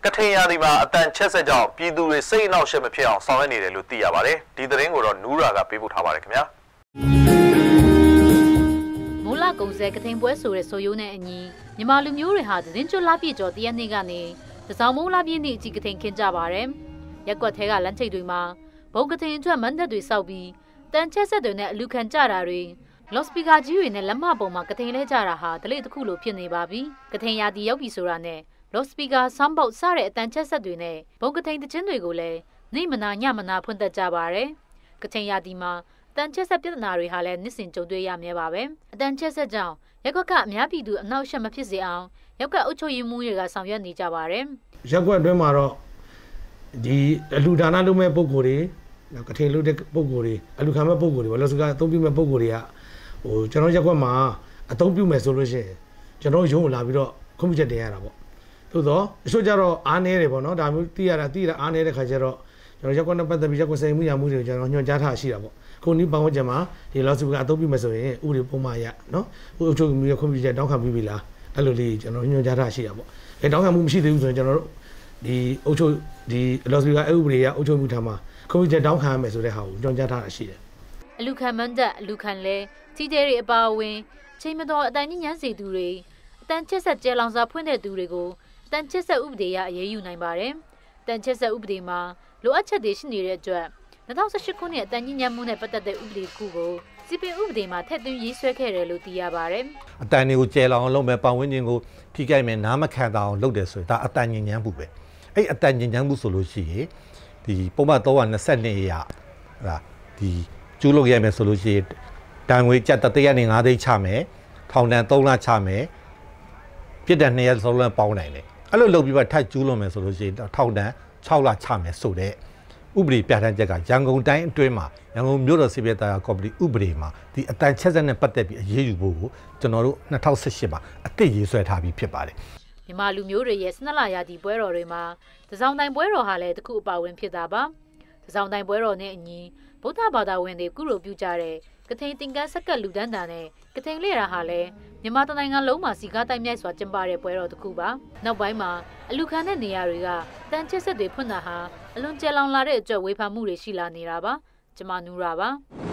ကထင်ရသည်မှာအတန်ချက်ဆက်ကြောင့်ပြည်သူတွေစိတ်အနှောက်အယှက်မဖြစ်အောင်ဆောင်ရွက်နေတယ်လို့သိရပါတယ်ဒီသတင်းကိုတော့နူးရာကပေးပို့ထားပါတယ်ခင်ဗျာမိုးလာကုံစဲကထိန်ပွဲဆိုတဲ့ဆိုရိုးနဲ့အညီမြန်မာလူမျိုးတွေဟာသတင်းကျွတ်လာပြည့်ကျော်တရက်နေ့ကနေတစောင်းမိုးလာပြည့်နေ့အကြည့်ကထိန်ခင်းကြပါတယ်ရက်ကွက်ထဲကလမ်းချိတ်တွေမှာဘုံကထိန်အတွက်မန်းသက်တွေစောက်ပြီးတန်ချက်ဆက်တွေနဲ့အလူခံကြတာတွေလော့စပီကာကြီးတွေနဲ့လက်မပုံမှာကထိန်လဲကြတာဟာဒလိတစ်ခုလိုဖြစ်နေပါပြီကထိန်ရာတီရောက်ပြီဆိုတာနဲ့လော့စပီကာဆောင်းပေါက်စတဲ့အတန်ချက်ဆက်တွေနဲ့ဘုံကထိန်တခြင်းတွေကိုလည်းနေမနာညမနာဖွင့်သက်ကြပါတယ်ကထိန်ရာတီမှာအတန်ချက်ဆက်ပြဿနာတွေဟာလည်းနှစ်စဉ်ကြုံတွေ့ရမြဲပါပဲအတန်ချက်ဆက်ကြောင့်ရက်ကွက်ကအများပြည်သူအနောက်ရှက်မဖြစ်စေအောင်ရက်ကွက်အုပ်ချုပ်ရေးမှူးတွေကဆောင်ရွက်နေကြပါတယ်ရက်ကွက်အတွင်းမှာတော့ဒီအလူဒါနလုပ်မဲ့ပုံကိုယ်တွေကထိန်လုပ်တဲ့ပုံကိုယ်တွေအလူခံမဲ့ပုံကိုယ်တွေဘာလို့စကားအသုံးပြုမဲ့ပုံကိုယ်တွေကကျွန်တော်ရက်ကွက်မှာအသုံးပြုမယ်ဆိုလို့ရှိရင်ကျွန်တော်ရုံးကိုလာပြီးတော့ခွင့်ပြုချက်တင်ရတာပေါ့သို့တော့အချို့ကျတော့အားနေတယ်ပေါ့နော်ဒါမျိုးသိရအားနေတဲ့ခါကျတော့ကျွန်တော်ရက်ကွက်နဲ့ပတ်သက်ပြီးရက်ကွက်ဆိုင်မှုရမှုတွေကိုကျွန်တော်ညွှန်ကြားထားရှိတာပေါ့ခုနီးပတ်ဝန်းကျင်မှာဒီလော့စုကအသုံးပြုမယ်ဆိုရင်ဥပဒေပုံမှန်ရနော်ဥအချုပ်မှုရခွင့်ပြုချက်တောင်းခံပြီးပြီလားအဲ့လိုလေးကျွန်တော်ညွှန်ကြားထားရှိတာပေါ့တောင်းခံမှုမရှိသေးဘူးဆိုရင်ကျွန်တော်တို့ဒီအုပ်ချုပ်ဒီလော့စုကအဥပဒေရအုပ်ချုပ်မှုထားမှာခွင့်ပြုချက်တောင်းခံရမယ်ဆိုတဲ့ဟာကိုညွှန်ကြားထားတာရှိတယ်အလူခံမန်းတက်အလူခံလဲကြီးတဲတွေအပါအဝင်ချိန်မတော်အတန်ညဉ့်စေသူတွေအတန်ချက်ဆက်ကျဲလောင်စာဖွင့်တဲ့သူတွေကိုအတန်ချက်ဆက်ဥပဒေရအရေးယူနိုင်ပါတယ်အတန်ချက်ဆက်ဥပဒေမှာလိုအပ်ချက်တွေရှိနေတဲ့အတွက်2018ခုနှစ်အတန်ညဉ့်မှုနဲ့ပတ်သက်တဲ့ဥပဒေခုကိုစီပင်ဥပဒေမှာထည့်သွင်းရေးဆွဲခဲ့တယ်လို့သိရပါတယ်အတန်တွေကိုကျဲလောင်အောင်လုပ်မယ်ပတ်ဝန်းကျင်ကိုထိခိုက်မယ်နားမခံတာအောင်လုပ်တယ်ဆိုရင်ဒါအတန်ညဉ့်မှုပဲအဲ့အတန်ညဉ့်မှုဆိုလို့ရှိရင်ဒီပုံမှန်322အရာဟာဒီကျူးလွန်ရမယ်ဆိုလို့ရှိရင်တန်ငွေကျပ်တရက်နဲ့9သိန်းချမယ်ထောင်ဒဏ်3လချမယ်ပြစ်ဒဏ်2ရက်3လပေါင်းနိုင်တယ်အဲ့လိုလုပ်ပြီးမှထပ်ကျူးလွန်မယ်ဆိုလို့ရှိရင်ထောင်ဒဏ်6လချမယ်ဆိုတဲ့ဥပဒေပြဋ္ဌာန်းချက်ကရန်ကုန်တိုင်းအတွင်းမှာရန်ကုန်မြို့တော်စီပီတာကော်မတီဥပဒေမှာဒီအတန်ချက်ဆက်နဲ့ပတ်သက်ပြီးအရေးယူဖို့ကိုကျွန်တော်တို့2018မှာအသစ်ရေးဆွဲထားပြီးဖြစ်ပါတယ်မြန်မာလူမျိုးတွေရဲ့12လရာသီပွဲတော်တွေမှာတစောင်းတိုင်းပွဲတော်ဟာလည်းတစ်ခုအပါဝင်ဖြစ်တာပါတစောင်းတိုင်းပွဲတော်နဲ့အညီဗုဒ္ဓဘာသာဝင်တွေကုလိုပြုကြတဲ့ကထိန်တင်ကန်းဆက်ကလူဒန်းတာနဲ့ကထိန်လေရာဟာလည်းမြန်မာနိုင်ငံလုံးမှာစီကားတိုက်မြိုက်စွာကျင်းပတဲ့ပွဲတော်တစ်ခုပါနောက်ပိုင်းမှာအလူခံတဲ့နေရာတွေကတန်ချက်ဆက်တွေဖွင့်တာဟာအလွန်ကျယ်လောင်လာတဲ့အတွက်ဝေဖန်မှုတွေရှိလာနေတာပါကျွန်မနူရာပါ